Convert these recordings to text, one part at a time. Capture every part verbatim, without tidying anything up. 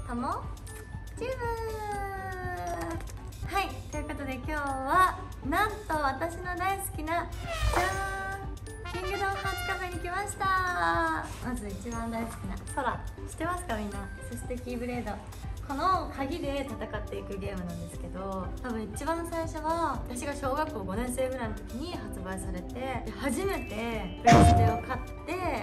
ともチューブ。はい、ということで今日はなんと私の大好きなじゃーん、キングダムハーツカフェに来ました。まず一番大好きな空、知ってますかみんな。そしてキーブレード、この鍵で戦っていくゲームなんですけど、多分一番最初は私が小学校ごねん生ぐらいの時に発売されて、初めてプレステを買って、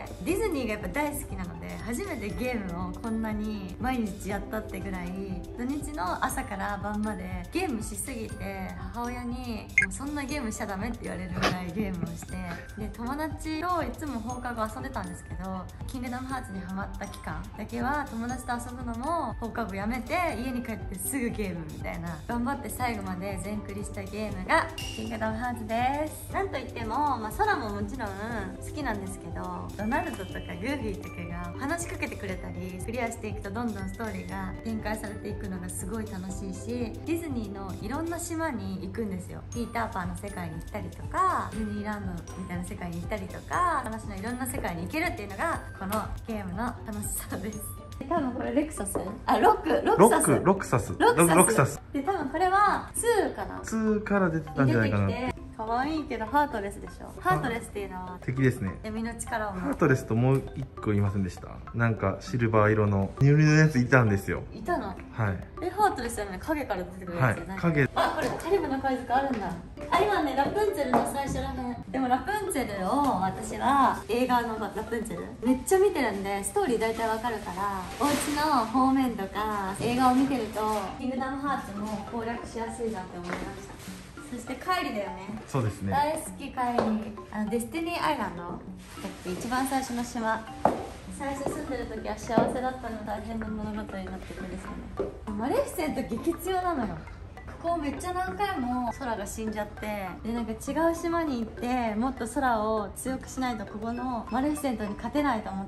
ディズニーがやっぱ大好きなので初めてゲームをこんなに毎日やったってぐらい、土日の朝から晩までゲームしすぎて、母親にもうそんなゲームしちゃダメって言われるぐらいゲームをして、で友達といつも放課後遊んでたんですけど、キングダムハーツにハマった期間だけは友達と遊ぶのも放課後やめて家に帰ってすぐゲームみたいな、頑張って最後まで全クリしたゲームがキングダムハーツです。なんといっても、まあ、空ももちろん好きなんですけど、ドナルドとかグーフィーとかが話しかけてくれたり、クリアしていくとどんどんストーリーが展開されていくのがすごい楽しいし、ディズニーのいろんな島に行くんですよ。ピーターパンの世界に行ったりとか、ディズニーランドみたいな世界に行ったりとか、話のいろんな世界に行けるっていうのがこのゲームの楽しさです。多分これレクサス、あ、ロックロクサスロクサスロクサスロクサスで、多分これはツーかな、 ツーから出てたんじゃないかな。 可愛いけどハートレスでしょ。ハートレスっていうのは敵ですね。 闇の力を持つ。 ハートレスともう一個いませんでした？なんかシルバー色のニュルのやついたんですよ。 いたの？ はい。 え、ハートレスじゃない、影から出てくるやつじゃない？ はい、影。 あ、これカリブの海賊あるんだ。あ、今ね、ラプンツェルの最初らへん。でもラプンツェルを私は映画のラプンツェルめっちゃ見てるんで、ストーリー大体わかるから、お家の方面とか映画を見てるとキングダムハーツも攻略しやすいなって思いました。そしてカイリだよね。 そうですね。 大好きカイリ。あのデスティニーアイランドだっけ、一番最初の島。最初住んでる時は幸せだったの大変な物語になってくるんですよね。マレフィセント激強なのよ。ここめっちゃ何回も空が死んじゃって、でなんか違う島に行ってもっと空を強くしないとここのマレフィセントに勝てないと思って、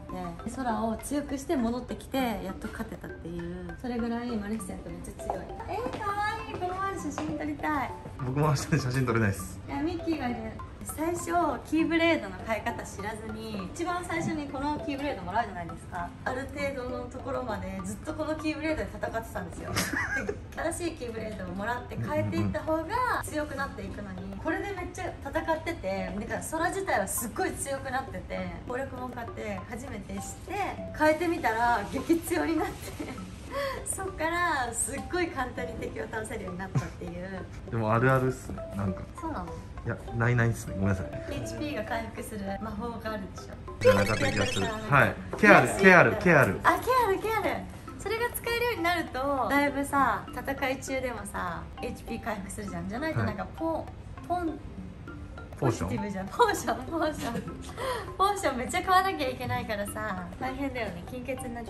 空を強くして戻ってきてやっと勝てたっていう、それぐらいマレフィセントめっちゃ強い。えー、かわいい。この前写真撮りたい。 僕も明日で写真撮れないです。 いや、ミッキーがいる。最初キーブレードの買い方知らずに、一番最初にこのキーブレードもらうじゃないですか。ある程度のところまでずっとこのキーブレードで戦ってたんですよ。で新しいキーブレードをもらって変えていった方が強くなっていくのに、これでめっちゃ戦ってて、だから空自体はすっごい強くなってて、攻略本買って初めて知って変えてみたら激強になってそっからすっごい簡単に敵を倒せるようになったっていう。 でもあるあるっすね。なんかそうなの？ いや、ないないっすね。ごめんなさい。 エイチピー が回復する魔法があるでしょ。 じゃなかった気がする。はい。ケアルケアルケアル。 あ、ケアルケアル。それが使えるようになるとだいぶさ、戦い中でもさ エイチピー 回復するじゃん。じゃないとなんかポン、はい、ポンポーション、 ポジティブじゃん。ポーションポーションポーションめっちゃ買わなきゃいけないからさ、大変だよね。金欠になっちゃ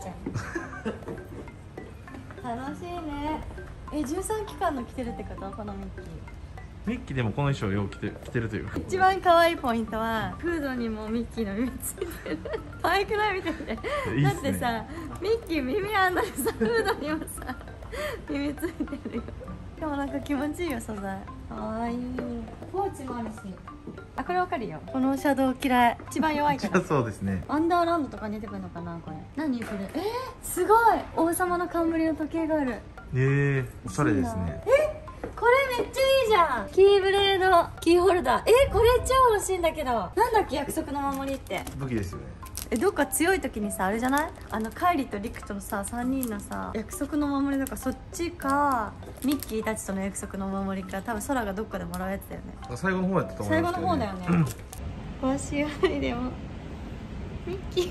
う楽しいね。え、じゅうさんきかんの着てるってこと？このミッキー。 ミッキーでもこの衣装よう着て着てるというか、 一番可愛いポイントはフードにもミッキーの耳ついてる可愛くない？見てて。 いいっすね。 だってさ、ミッキー耳あんのにさ、フードにもさ耳ついてるよ。でもなんか気持ちいいよ、素材。かわいい。ポーチもあるし。あ、これわかるよ。このシャドウ嫌い。一番弱いから。 そうですね。 アンダーランドとかに出てくるのかな、これ。何これ。えー、すごい。王様の冠の時計がある。 えー、おしゃれですね。 え、これめっちゃいいじゃん。キーブレードキーホルダー。え、これ超欲しいんだけど。なんだっけ、約束の守りって。 武器ですよね。 え、どっか強い時にさ、あれじゃない？あのカイリとリクとのさ、さんにんのさ約束の守りとか、そっちかミッキーたちとの約束の守りか、多分空がどっかでもらうやつだよね。 最後の方やったと思いますけど、ね、 最後の方だよね。星ありでもミッキー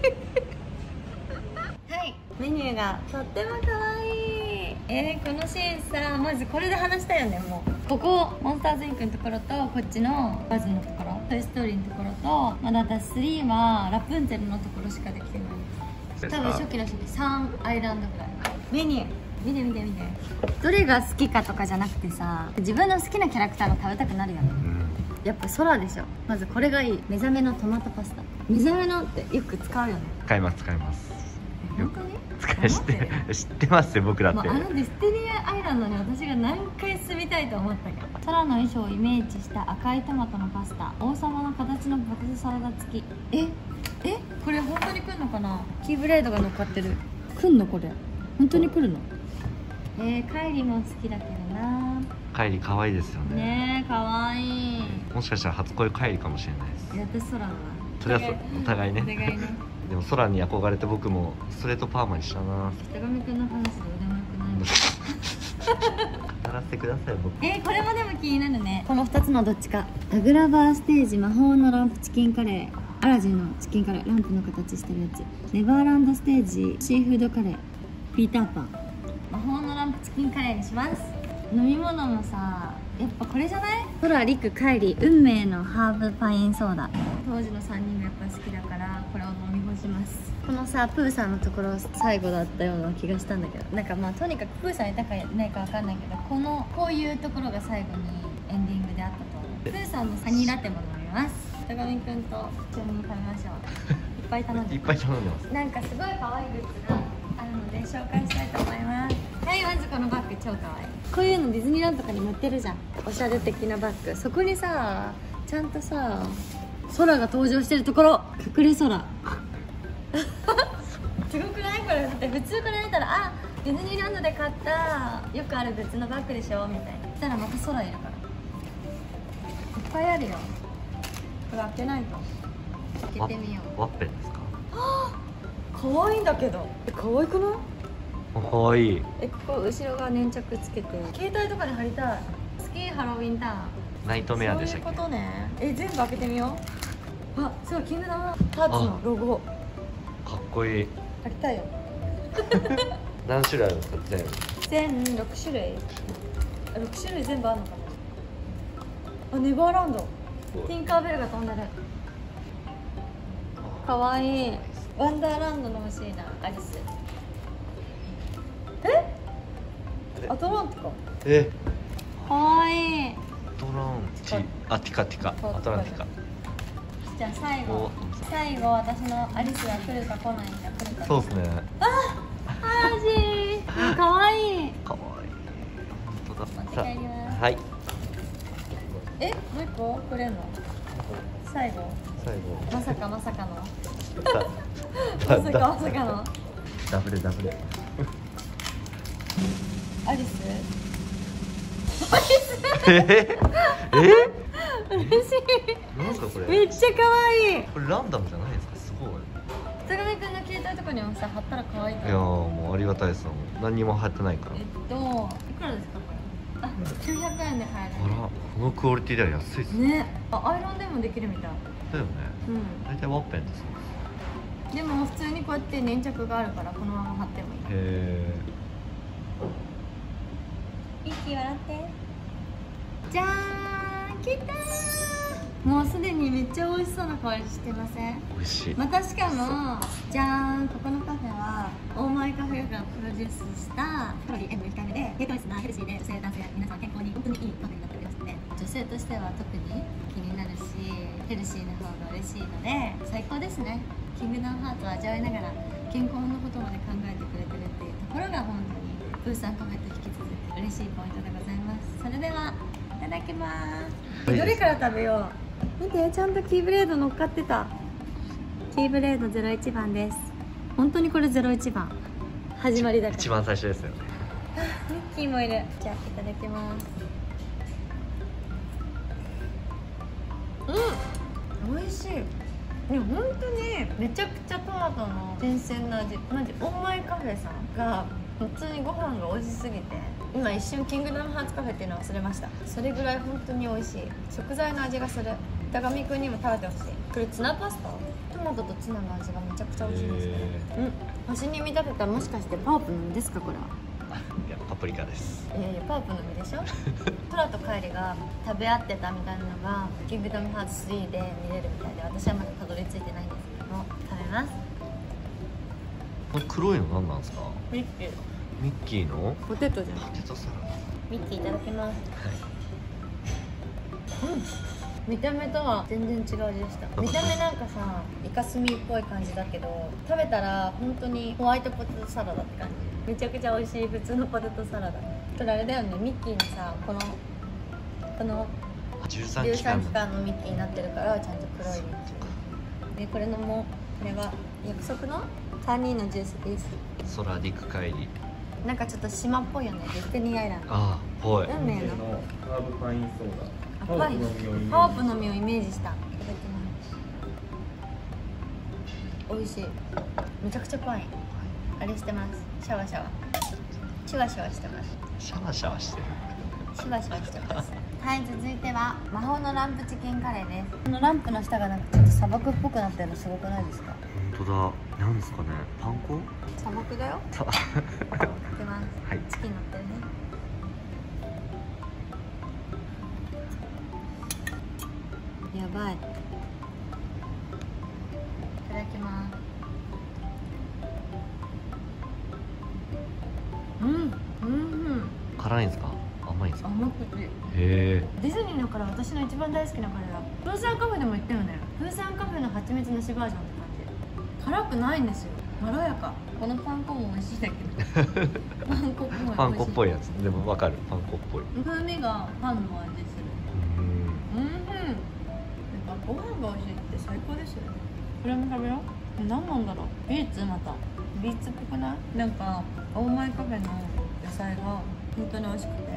はい、メニューがとっても可愛い。えー、このシーンさ、まずこれで話したいよね。もうここモンスターズインクのところと、こっちのバズのところ、トイ・ストーリーのところと、まだ私スリーはラプンツェルのところしかできてないです。多分初期の初期さんアイランドぐらい。メニュー見て見て見て。どれが好きかとかじゃなくてさ、自分の好きなキャラクターの食べたくなるよね。うん、やっぱ空でしょ。まずこれがいい。目覚めのトマトパスタ。目覚めのってよく使うよね。 使います使います。 本当に？ 使い知って知ってますよ、僕だって。 あのディスティニアアイランドに私が何回住みたいと思ったけど、空の衣装をイメージした赤いトマトのパスタ、王様の形のポテトサラダ付き。ええ、これ本当に来んのかな。キーブレードが乗っかってる。来んのこれ。 本当に来るの？えー、カイリも好きだけどな。 カイリ可愛いですよね。 ねえ、かわいい。 もしかしたら初恋カイリかもしれないです。 いや、私空はそれはそお互いね。 お互いね。 でも空に憧れて僕もストレートパーマにしたな。 北上くんの話で腕もよくないの？ やらせてください僕。 えー、これもでも気になるね。このふたつのどっちか。ダグラバーステージ魔法のランプチキンカレー、アラジンのチキンカレー、ランプの形してるやつ。ネバーランドステージシーフードカレー、ピーターパン。魔法のランプチキンカレーにします。飲み物もさ、やっぱこれじゃない？空、リク、カイリ、運命のハーブパインソーダ。当時のさんにんがやっぱ好きだからこれを飲み干します。このさ、プーさんのところ最後だったような気がしたんだけど、なんかまあとにかくプーさんいたかいないかわかんないけど、このこういうところが最後にエンディングであったと思う。プーさんのサニーラテも飲みます。高見くんと一緒に食べましょう。いっぱい頼んでいっぱい頼んでます。 なんかすごい可愛いグッズがあるので紹介したいと思います。はい、まずこのバッグ超可愛い。こういうのディズニーランドとかに載ってるじゃん、おしゃれ的なバッグ。そこにさ、ちゃんとさ、空が登場してるところ、隠れ空すごくない？これだって普通から見たら、あ、ディズニーランドで買ったよくあるグッズのバッグでしょみたいな。そしたらまた空いるから、いっぱいあるよ。これ開けないと。開けてみよう。 ワッペンですか？ 可愛いんだけど。え、可愛くない？ 可愛い。 え、ここ後ろが粘着つけて携帯とかに貼りたい。スキーハロウィンターンナイトメアでしたっけ？ そういうことね。え、全部開けてみよう。あ、すごい、キングダムハーツのロゴ。 かっこいい。 開けたいよ何種類あるんですか？全部全ろく種類。あ、ろく種類全部あるのかな。あ、ネバーランド、ティンカーベルが飛んでる。かわいい。ワンダーランドの欲しいな、アリス。え、アトランティカ。 え、 かわいい。 アトランティあティカティカそうアトランティカ。 じゃあ最後お最後、私のアリスは来るか来ないか。来るか。 そうですね。 あ、アジーかわいい。 かわいい。本当だ。 持って帰ります。 はい。 え、もう一個くれんの？最後最後。 まさかまさかのままさかまさかのダブルダブル。 アリス。 ええ嬉しい。 なんすかこれ？ めっちゃ可愛い。 これランダムじゃないですか？すごい。 坂上くんの携帯とかにもさ、貼ったら可愛いかいやーら。 もうありがたいですもん。何にも貼ってないから。 えっと、いくらですかこれ？あ、きゅうひゃくえんで買えあら、このクオリティでは安いっする。 ね。 ね、あ、アイロンでもできるみたい。 だよね。 うん。 大体ワッペンですね。 でも普通にこうやって粘着があるからこのまま貼ってもいい。 へミッキー笑って。じゃーん、来たー。もうすでにめっちゃ美味しそうな香りしてません？ ー美味しい。 またしかも、じゃーん、ここのカフェはオーマイカフェがプロデュースしたカロリー塩分控えめで低糖質なヘルシーで女性男性皆さん健康に本当にいいカフェになっておりますので、女性としては特に気になるしヘルシーな方が嬉しいので最高ですね。キングダムハーツを味わいながら健康のことまで考えてくれてるっていうところが本当にプーさんカフェと引き続き嬉しいポイントでございます。それではいただきます。どれから食べよう。見て、ちゃんとキーブレード乗っかってた。キーブレードゼロいちばんです。本当にこれゼロいちばん始まりだから。 一番最初ですよね。 ミッキーもいる。じゃあいただきます。うん、美味しい。いや本当にめちゃくちゃトマトの新鮮な味。マジオーマイカフェさんが普通にご飯が美味しすぎて今一瞬キングダムハーツカフェっていうのを忘れました。それぐらい本当に美味しい。食材の味がする。高見くんにも食べてほしい。これツナパスタ、トマトとツナの味がめちゃくちゃ美味しいんですけど、うん、星に見立てたらもしかしてパープの実ですかこれは。 いやパプリカです。 いやいやパープの実でしょ空とカイリが食べ合ってたみたいなのがキングダムハーツスリーで見れるみたいで、私はまだたどり着いてないんですけども食べます。 この黒いの何なんですか？ ミッキーミッキーのポテトじゃん。 ポテトサラダ。 ミッキーいただきます。うん、見た目とは全然違う味でした。見た目なんかさイカスミっぽい感じだけど食べたら本当にホワイトポテトサラダって感じ。めちゃくちゃ美味しい普通のポテトサラダ。これあれだよね、ミッキーにさこのこのじゅうさんじゅうさん期間の期間のミッキーになってるからちゃんと黒いで、これのもこれは約束のさんにんのジュースです。 空陸帰りなんかちょっと島っぽいよね、ディスティニーアイランド。 ああぽい。 運命のハーブパインソーダ。 あパインハーブの実をイメージした。いただきます。美味しい。めちゃくちゃパインあれしてます。シャワシャワシュワシュワしてます。 シャワシャワしてる。 シュワシュワしてますはい、続いては魔法のランプチキンカレーです。このランプの下がなんかちょっと砂漠っぽくなってるのすごくないですか？ 本当だ。なんですかね。パン粉？ 砂漠だよ。 さかけます。 はいチキン乗ってるね。やばい。いただきます。うん、うん、うん。 辛いんですか？甘いんですか？ 甘くて。 へえ。 ディズニーのから私の一番大好きなカレーだ。プーさんカフェでも言ったよね。プーさんカフェの蜂蜜のしバージョンって感じ。辛くないんですよ。まろやか。このパン粉も美味しいんだけど。パン粉っぽい。 パン粉っぽいやつ。でもわかる。パン粉っぽい。 風味がパンの味する。 うん。 うんうん。やっぱご飯が美味しいって最高ですよね。これも食べよう。何なんだろう。ビーツまた。ビーツっぽくない？なんかオーマイカフェの野菜が本当に美味しくて。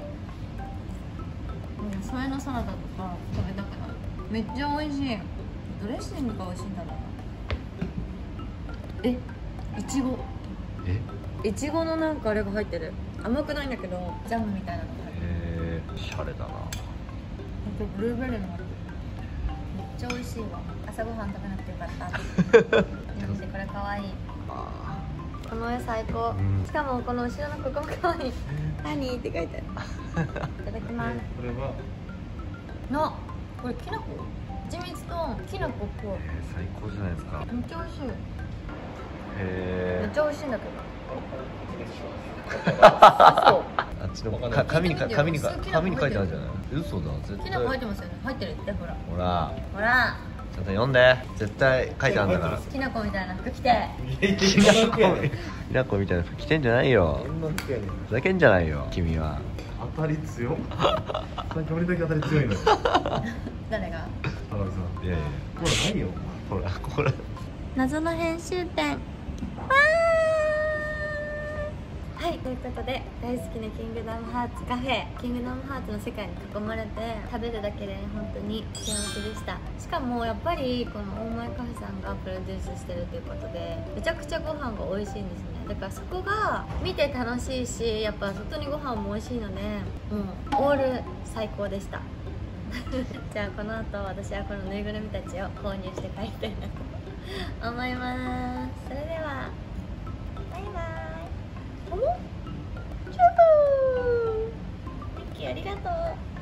野菜のサラダとか食べたくなる。めっちゃ美味しい。ドレッシングが美味しいんだろうな。え、いちご。 え？ いちごのなんかあれが入ってる。甘くないんだけどジャムみたいなのが入ってる。 へえ。シャレだな。 あとブルーベリーも入ってる。めっちゃ美味しいわ。朝ごはん食べなくてよかった。見てこれ可愛い。 あこの絵最高、 うん、 しかもこの後ろのここも可愛い。ハニーって書いてある。いただきます。 これはのこれきな粉蜂蜜ときな粉っぽい。 ー、えー、最高じゃないですか。 めっちゃ美味しい。 へめえっ。ちゃ美味しいんだけど。 あっちのか紙にか聞いて紙にみてよか紙に書いてあるじゃない。嘘だ絶対。 きな粉入ってますよね。入ってるってほらほらほら。 ちゃんと読んで。絶対書いてあるんだから。 きな粉みたいな服着て。 きなこきなこみたいな服着てんじゃないよ。 どんな服やねん。 ふざけんじゃないよ君は。 当たり強っ。なんか俺だけ当たり強いの。 誰が？ 高橋さん。 いやいやこれないよ。 ほらこれ謎の編集点。はい、ということで大好きなキングダムハーツカフェ、キングダムハーツの世界に囲まれて食べるだけで本当に幸せでした。しかもやっぱりこのオーマイカフェさんがプロデュースしてるということでめちゃくちゃご飯が美味しいんですね。だからそこが見て楽しいし、やっぱ外にご飯も美味しいのでもうオール最高でしたじゃあこの後私はこのぬいぐるみたちを購入して帰りたいなと思います。それではバイバイ。おもチューブーミッキーありがとう。